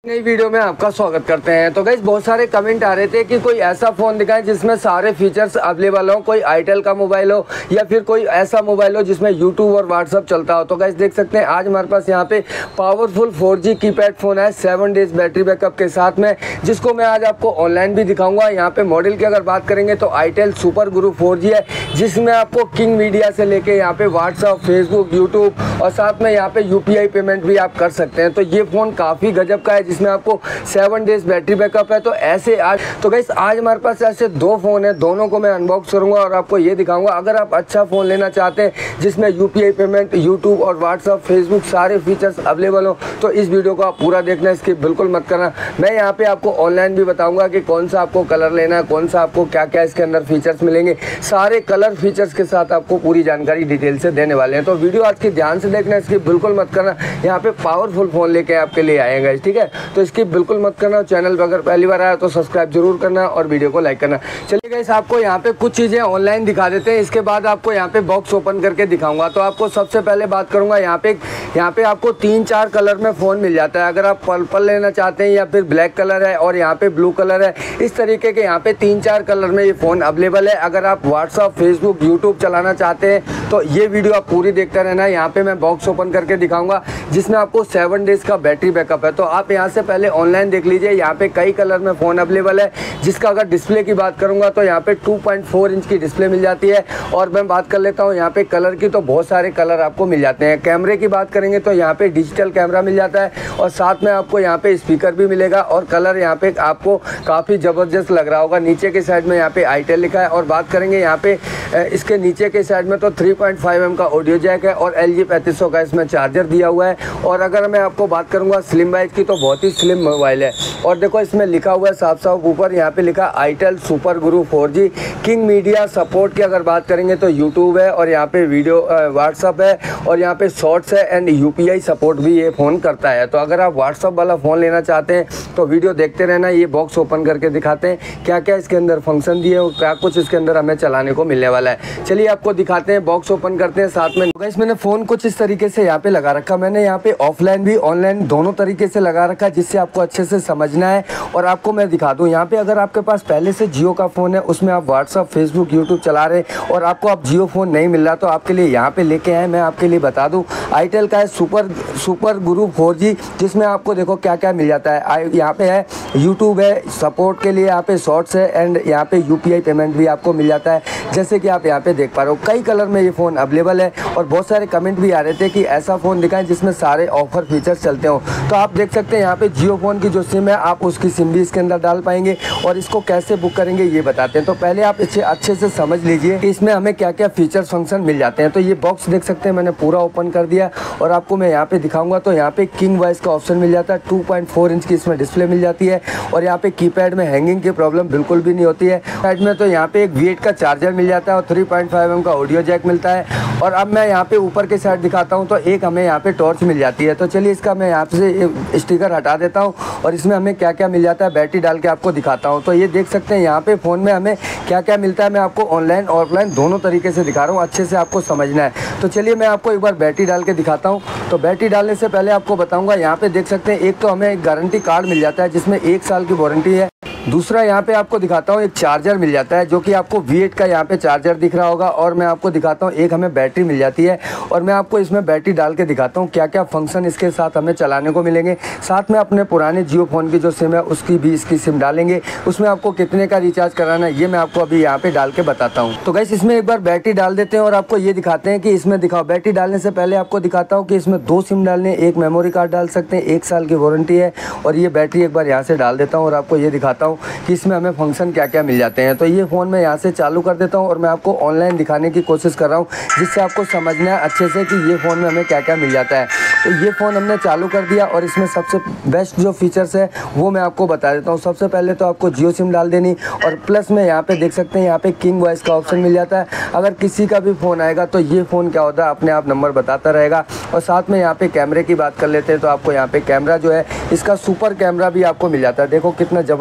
नई वीडियो में आपका स्वागत करते हैं। तो गाइस बहुत सारे कमेंट आ रहे थे कि कोई ऐसा फ़ोन दिखाएं जिसमें सारे फीचर्स अवेलेबल हो, कोई आईटेल का मोबाइल हो या फिर कोई ऐसा मोबाइल हो जिसमें यूट्यूब और व्हाट्सअप चलता हो। तो गाइस देख सकते हैं आज हमारे पास यहाँ पे पावरफुल 4G कीपैड फ़ोन है 7 डेज बैटरी बैकअप के साथ में, जिसको मैं आज आपको ऑनलाइन भी दिखाऊँगा। यहाँ पर मॉडल की अगर बात करेंगे तो आईटेल सुपर गुरु 4G है, जिसमें आपको किंग मीडिया से लेके यहाँ पे व्हाट्सअप, फेसबुक, यूट्यूब और साथ में यहाँ पे UPI पेमेंट भी आप कर सकते हैं। तो ये फ़ोन काफ़ी गजब का है, जिसमें आपको 7 डेज बैटरी बैकअप है। तो ऐसे आज आज हमारे पास ऐसे दो फ़ोन है, दोनों को मैं अनबॉक्स करूंगा और आपको ये दिखाऊंगा। अगर आप अच्छा फ़ोन लेना चाहते हैं जिसमें UPI पेमेंट, यूट्यूब और व्हाट्सअप, फेसबुक सारे फीचर्स अवेलेबल हो, तो इस वीडियो को आप पूरा देखना, इसकी बिल्कुल मत करना। मैं यहाँ पे आपको ऑनलाइन भी बताऊँगा कि कौन सा आपको कलर लेना है, कौन सा आपको क्या क्या इसके अंदर फीचर्स मिलेंगे। सारे कलर फीचर्स के साथ आपको पूरी जानकारी डिटेल से देने वाले हैं। तो वीडियो आज की ध्यान से देखना, इसकी बिल्कुल मत करना। यहाँ पे पावरफुल फ़ोन लेके आपके लिए आएगा, ठीक है। तो इसकी बिल्कुल मत करना। चैनल पर अगर पहली बार आया तो सब्सक्राइब जरूर करना और वीडियो को लाइक करना। चलिए गाइस आपको यहाँ पे कुछ चीज़ें ऑनलाइन दिखा देते हैं, इसके बाद आपको यहाँ पे बॉक्स ओपन करके दिखाऊंगा। तो आपको सबसे पहले बात करूँगा यहाँ पे आपको 3-4 कलर में फ़ोन मिल जाता है। अगर आप पर्पल लेना चाहते हैं या फिर ब्लैक कलर है और यहाँ पे ब्लू कलर है, इस तरीके के यहाँ पे 3-4 कलर में ये फ़ोन अवेलेबल है। अगर आप व्हाट्सअप, फेसबुक, यूट्यूब चलाना चाहते हैं तो ये वीडियो आप पूरी देखते रहना। यहाँ पे मैं बॉक्स ओपन करके दिखाऊंगा जिसमें आपको 7 डेज का बैटरी बैकअप है। तो आप यहाँ से पहले ऑनलाइन देख लीजिए। यहाँ पे कई कलर में फ़ोन अवेलेबल है, जिसका अगर डिस्प्ले की बात करूँगा तो यहाँ पे 2.4 इंच की डिस्प्ले मिल जाती है। और मैं बात कर लेता हूँ यहाँ पे कलर की, तो बहुत सारे कलर आपको मिल जाते हैं। कैमरे की बात करेंगे तो यहाँ पे डिजिटल कैमरा मिल जाता है और साथ में आपको यहाँ पे स्पीकर भी मिलेगा। और कलर यहाँ पे आपको काफ़ी ज़बरदस्त लग रहा होगा। नीचे के साइड में यहाँ पे आईटेल लिखा है। और बात करेंगे यहाँ पे इसके नीचे के साइड में तो 3.5mm का ऑडियो जैक है और LG 3500 का इसमें चार्जर दिया हुआ है। और अगर मैं आपको बात करूँगा स्लिम वाइज की, तो बहुत ही स्लिम मोबाइल है। और देखो इसमें लिखा हुआ है साफ साफ ऊपर यहाँ पे लिखा आईटेल सुपर गुरु 4G किंग मीडिया सपोर्ट की अगर बात करेंगे तो यूट्यूब है और यहाँ पे वीडियो व्हाट्सअप है और यहाँ पे शॉर्ट्स है एंड UPI सपोर्ट भी ये फ़ोन करता है। तो अगर आप व्हाट्सअप वाला फ़ोन लेना चाहते हैं तो वीडियो देखते रहना। ये बॉक्स ओपन करके दिखाते हैं क्या क्या इसके अंदर फंक्शन दिए और क्या कुछ इसके अंदर हमें चलाने को मिलने वाला है। चलिए आपको दिखाते हैं, बॉक्स ओपन करते हैं साथ में। गाइस मैंने फ़ोन कुछ इस तरीके से यहाँ पे लगा रखा। मैंने यहाँ पे ऑफलाइन भी ऑनलाइन दोनों तरीके से लगा रखा, जिससे आपको अच्छे से समझना है। और आपको मैं दिखा दूं यहाँ पे अगर आपके पास पहले से जियो का फ़ोन है, उसमें आप व्हाट्सअप, फेसबुक, यूट्यूब चला रहे और आपको अब जियो फ़ोन नहीं मिल रहा, तो आपके लिए यहाँ पे लेके आए। मैं आपके लिए बता दूं आईटेल का है सुपर गुरु 4G, जिसमें आपको देखो क्या क्या मिल जाता है। यहाँ पे है यूट्यूब है सपोर्ट के लिए, यहाँ पे शॉर्ट्स है एंड यहाँ पे UPI पेमेंट भी आपको मिल जाता है, जैसे कि आप यहाँ पे देख पा रहे हो। कई कलर में ये फ़ोन अवेलेबल है और बहुत सारे कमेंट भी आ रहे थे कि ऐसा फ़ोन दिखाएं जिसमें सारे ऑफर फीचर्स चलते हो। तो आप देख सकते हैं यहाँ पे जियो फ़ोन की जो सिम है आप उसकी सिम भी इसके अंदर डाल पाएंगे। और इसको कैसे बुक करेंगे ये बताते हैं। तो पहले आप इसे अच्छे से समझ लीजिए कि इसमें हमें क्या क्या फीचर्स फंक्शन मिल जाते हैं। तो ये बॉक्स देख सकते हैं मैंने पूरा ओपन कर दिया और आपको मैं यहाँ पे दिखाऊंगा। तो यहाँ पे किंग वॉइस का ऑप्शन मिल जाता है, 2.4 इंच की इसमें डिस्प्ले मिल जाती है और यहाँ पे कीपैड में हैंगिंग की प्रॉब्लम बिल्कुल भी नहीं होती है। साइड में तो यहाँ पे एक V8 का चार्जर मिल जाता है और 3.5mm का ऑडियो जैक मिलता है। और अब मैं यहाँ पे ऊपर के साइड दिखाता हूँ तो एक हमें यहाँ पे टॉर्च मिल जाती है। तो चलिए इसका मैं यहाँ से स्टिकर हटा देता हूँ और इसमें हमें क्या क्या मिल जाता है बैटरी डाल के आपको दिखाता हूँ। तो ये देख सकते हैं यहाँ पे फ़ोन में हमें क्या क्या मिलता है। मैं आपको ऑनलाइन ऑफलाइन दोनों तरीके से दिखा रहा हूँ, अच्छे से आपको समझना है। तो चलिए मैं आपको एक बार बैटरी डाल के दिखाता हूँ। तो बैटरी डालने से पहले आपको बताऊँगा यहाँ पे देख सकते हैं एक तो हमें एक गारंटी कार्ड मिल जाता है जिसमें 1 साल की वारंटी है। दूसरा यहाँ पे आपको दिखाता हूँ एक चार्जर मिल जाता है, जो कि आपको V8 का यहाँ पे चार्जर दिख रहा होगा। और मैं आपको दिखाता हूँ एक हमें बैटरी मिल जाती है और मैं आपको इसमें बैटरी डाल के दिखाता हूँ क्या क्या फंक्शन इसके साथ हमें चलाने को मिलेंगे। साथ में अपने पुराने जियो फ़ोन की जो सिम है उसकी भी इसकी सिम डालेंगे, उसमें आपको कितने का रिचार्ज कराना है ये मैं आपको अभी यहाँ पे डाल के बताता हूँ। तो गाइस इसमें एक बार बैटरी डाल देते हैं और आपको ये दिखाते हैं कि इसमें दिखाओ। बैटरी डालने से पहले आपको दिखाता हूँ कि इसमें 2 सिम डालने, एक मेमोरी कार्ड डाल सकते हैं, 1 साल की वारंटी है। और ये बैटरी एक बार यहाँ से डाल देता हूँ और आपको ये दिखाता हूँ कि इसमें हमें फंक्शन क्या क्या मिल जाते हैं। तो ये फ़ोन मैं यहाँ से चालू कर देता हूँ और मैं आपको ऑनलाइन दिखाने की कोशिश कर रहा हूँ, जिससे आपको समझना है अच्छे से कि ये फ़ोन में हमें क्या क्या मिल जाता है। तो ये फ़ोन हमने चालू कर दिया और इसमें सबसे बेस्ट जो फीचर्स है वो मैं आपको बता देता हूँ। सबसे पहले तो आपको जियो सिम डाल देनी और प्लस में यहाँ पे देख सकते हैं यहाँ पे किंग वॉइस का ऑप्शन मिल जाता है। अगर किसी का भी फ़ोन आएगा तो ये फ़ोन क्या होता है अपने आप नंबर बताता रहेगा। और साथ में यहाँ पे कैमरे की बात कर लेते हैं तो आपको यहाँ पे कैमरा जो है इसका सुपर कैमरा भी आपको मिल जाता है। देखो कितना ज़बरदस्त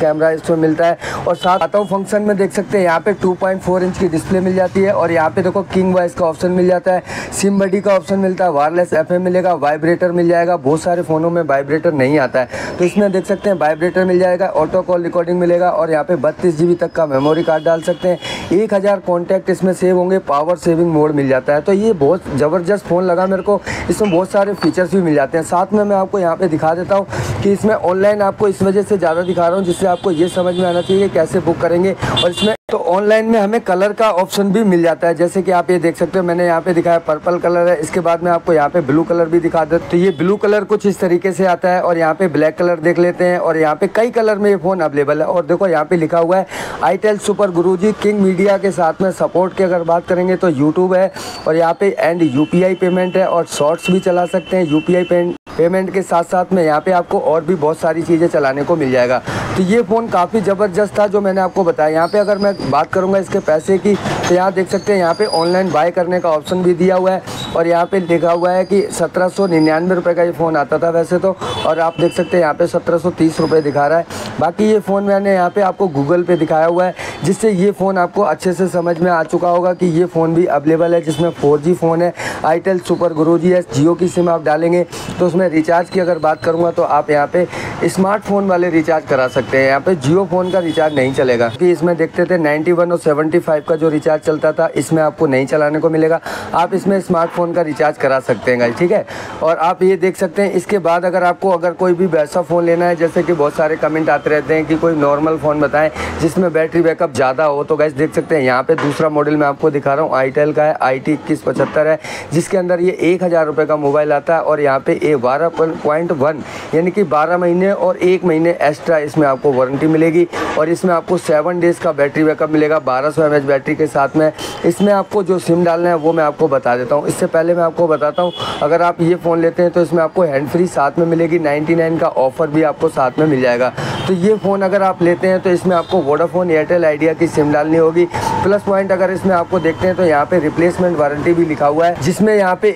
कैमरा इसमें मिलता है। और साथ आता हूँ फंक्शन में देख सकते हैं यहाँ पे 2.4 इंच की डिस्प्ले मिल जाती है। और यहाँ पे देखो किंग वॉइस का ऑप्शन मिल जाता है, सिम बडी का ऑप्शन मिलता है, वायरलेस FM मिलेगा, वाइब्रेटर मिल जाएगा। बहुत सारे फ़ोनों में वाइब्रेटर नहीं आता है, तो इसमें देख सकते हैं वाइब्रेटर मिल जाएगा, ऑटो कॉल रिकॉर्डिंग मिलेगा। और यहाँ पे 32 GB तक का मेमोरी कार्ड डाल सकते हैं, 1000 कॉन्टैक्ट इसमें सेव होंगे, पावर सेविंग मोड मिल जाता है। तो ये बहुत ज़बरदस्त फ़ोन लगा मेरे को, इसमें बहुत सारे फीचर्स भी मिल जाते हैं। साथ में मैं आपको यहाँ पे दिखा देता हूँ कि इसमें ऑनलाइन आपको इस वजह से ज़्यादा दिखा रहा हूँ जिससे आपको ये समझ में आना चाहिए कैसे बुक करेंगे। और इसमें तो ऑनलाइन में हमें कलर का ऑप्शन भी मिल जाता है, जैसे कि आप ये देख सकते हो मैंने यहाँ पे दिखाया पर्पल कलर है, इसके बाद में आपको यहाँ पे ब्लू कलर भी दिखा दे। तो ये ब्लू कलर कुछ इस तरीके से आता है। और यहाँ पे ब्लैक कलर देख लेते हैं, और यहाँ पे कई कलर में ये फ़ोन अवेलेबल है। और देखो यहाँ पे लिखा हुआ है itel super Guruji king media के साथ में सपोर्ट की अगर बात करेंगे तो यूट्यूब है, और यहाँ पे एंड UPI पेमेंट है, और शॉर्ट्स भी चला सकते हैं। UPI पेमेंट के साथ साथ में यहाँ पे आपको और भी बहुत सारी चीज़ें चलाने को मिल जाएगा। तो ये फ़ोन काफ़ी ज़बरदस्त था जो मैंने आपको बताया। यहाँ पे अगर मैं बात करूँगा इसके पैसे की, तो यहाँ देख सकते हैं यहाँ पे ऑनलाइन बाय करने का ऑप्शन भी दिया हुआ है। और यहाँ पे लिखा हुआ है कि 1799 रुपये का ये फ़ोन आता था वैसे तो, और आप देख सकते हैं यहाँ पे 1730 रुपये दिखा रहा है। बाकी ये फ़ोन मैंने यहाँ पे आपको गूगल पे दिखाया हुआ है, जिससे ये फ़ोन आपको अच्छे से समझ में आ चुका होगा कि ये फ़ोन भी अवेलेबल है, जिसमें 4G फ़ोन है, आईटेल सुपर गुरुजी है। जियो की सिम आप डालेंगे तो उसमें रिचार्ज की अगर बात करूँगा तो आप यहाँ पे स्मार्टफोन वाले रिचार्ज करा सकते हैं। यहाँ पे जियो फ़ोन का रिचार्ज नहीं चलेगा, क्योंकि इसमें देखते थे 91 और 75 का जो रिचार्ज चलता था, इसमें आपको नहीं चलाने को मिलेगा। आप इसमें स्मार्टफोन का रिचार्ज करा सकते हैं गाइस, ठीक है। और आप ये देख सकते हैं इसके बाद अगर कोई भी वैसा फ़ोन लेना है, जैसे कि बहुत सारे कमेंट आते रहते हैं कि कोई नॉर्मल फ़ोन बताएं जिसमें बैटरी बैकअप ज़्यादा हो, तो गाइस देख सकते हैं यहाँ पे दूसरा मॉडल मैं आपको दिखा रहा हूँ, आईटेल का है, IT2175 है, जिसके अंदर ये 1000 रुपये का मोबाइल आता है। और यहाँ पे 12.1 यानी कि 12 महीने और 1 महीने एक्स्ट्रा इसमें आपको वारंटी मिलेगी। और इसमें आपको 7 डेज़ का बैटरी बैकअप मिलेगा 1200 mAh बैटरी के साथ में। इसमें आपको जो सिम डालना है वो मैं आपको बता देता हूँ। इससे पहले मैं आपको बताता हूँ, अगर आप ये फ़ोन लेते हैं तो इसमें आपको हैंड फ्री साथ में मिलेगी, 99 का ऑफ़र भी आपको साथ में मिल जाएगा। तो ये फ़ोन अगर आप लेते हैं तो इसमें आपको वोडाफोन, एयरटेल, आइडिया की सिम डालनी होगी। प्लस पॉइंट अगर इसमें आपको देखते हैं तो यहाँ पे रिप्लेसमेंट वारंटी भी लिखा हुआ है, जिसमें यहाँ पे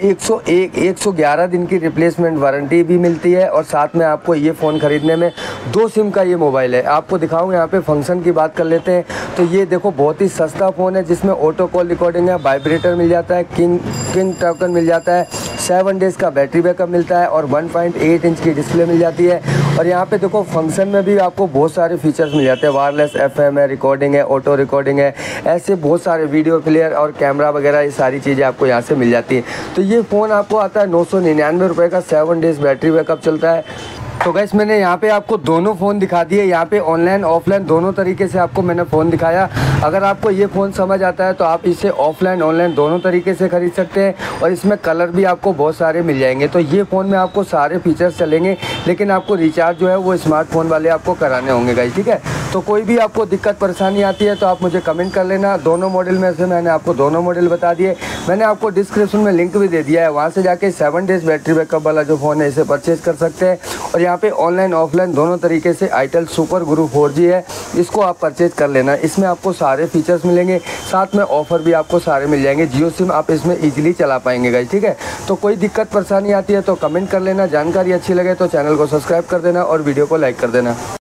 111 दिन की रिप्लेसमेंट वारंटी भी मिलती है। और साथ में आपको ये फ़ोन खरीदने में 2 सिम का ये मोबाइल है। आपको दिखाऊँ यहाँ पे फंक्शन की बात कर लेते हैं, तो ये देखो बहुत ही सस्ता फ़ोन है, जिसमें ऑटो कॉल रिकॉर्डिंग है, वाइब्रेटर मिल जाता है, किंग टोकन मिल जाता है, 7 डेज़ का बैटरी बैकअप मिलता है, और 1.8 इंच की डिस्प्ले मिल जाती है। और यहाँ पे देखो फंक्शन में भी आपको बहुत सारे फीचर्स मिल जाते हैं, वायरलेस FM है, रिकॉर्डिंग है, ऑटो रिकॉर्डिंग है, ऐसे बहुत सारे वीडियो प्लेयर और कैमरा वगैरह ये सारी चीज़ें आपको यहाँ से मिल जाती हैं। तो ये फ़ोन आपको आता है 999 रुपये का, 7 डेज़ बैटरी बैकअप चलता है। तो गैस मैंने यहाँ पे आपको दोनों फ़ोन दिखा दिए, यहाँ पे ऑनलाइन ऑफलाइन दोनों तरीके से आपको मैंने फ़ोन दिखाया। अगर आपको ये फ़ोन समझ आता है तो आप इसे ऑफलाइन ऑनलाइन दोनों तरीके से ख़रीद सकते हैं, और इसमें कलर भी आपको बहुत सारे मिल जाएंगे। तो ये फ़ोन में आपको सारे फीचर्स चलेंगे, लेकिन आपको रिचार्ज जो है वो स्मार्टफोन वाले आपको कराने होंगे गाइस, ठीक है। तो कोई भी आपको दिक्कत परेशानी आती है तो आप मुझे कमेंट कर लेना। दोनों मॉडल में से मैंने आपको दोनों मॉडल बता दिए, मैंने आपको डिस्क्रिप्शन में लिंक भी दे दिया है, वहाँ से जाके 7 डेज़ बैटरी बैकअप वाला जो फ़ोन है इसे परचेज़ कर सकते हैं। और यहाँ पे ऑनलाइन ऑफलाइन दोनों तरीके से आईटेल सुपर गुरु 4G है, इसको आप परचेज़ कर लेना। इसमें आपको सारे फीचर्स मिलेंगे, साथ में ऑफ़र भी आपको सारे मिल जाएंगे। जियो सिम आप इसमें ईजिली चला पाएंगे गाइस, ठीक है। तो कोई दिक्कत परेशानी आती है तो कमेंट कर लेना, जानकारी अच्छी लगे तो चैनल को सब्सक्राइब कर देना और वीडियो को लाइक कर देना।